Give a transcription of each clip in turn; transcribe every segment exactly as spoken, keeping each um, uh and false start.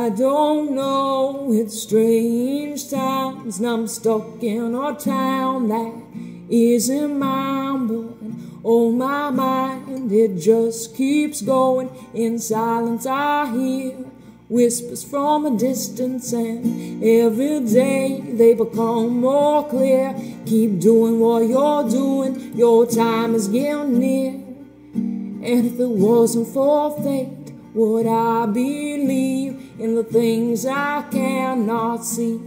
I don't know, it's strange times, and I'm stuck in a town that isn't mine, but oh my mind, it just keeps going. In silence I hear whispers from a distance, and every day they become more clear. Keep doing what you're doing, your time is getting near. And if it wasn't for fate, would I believe in the things I cannot see?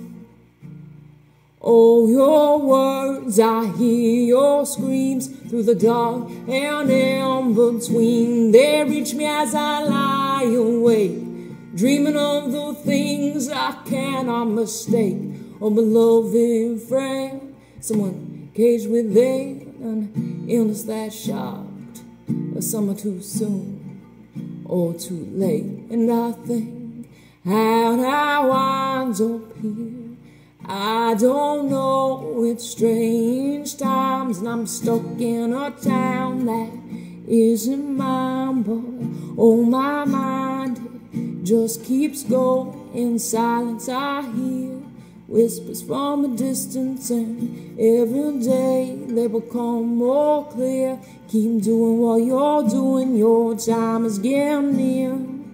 Oh, your words, I hear your screams through the dark and in between. They reach me as I lie awake, dreaming of the things I cannot mistake. Oh, beloved friend, someone caged within an illness that shocked, a summer too soon or too late. And I think, how'd I wind up here? I don't know, it's strange times, and I'm stuck in a town that isn't mine, but oh my mind, it just keeps going. In silence I hear whispers from a distance, and every day they become more clear. Keep doing what you're doing, your time is getting near.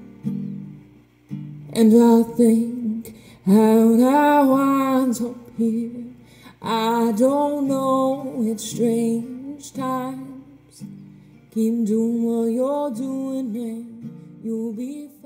And I think, how'd I wind up here? I don't know, it's strange times. Keep doing what you're doing and you'll be fine.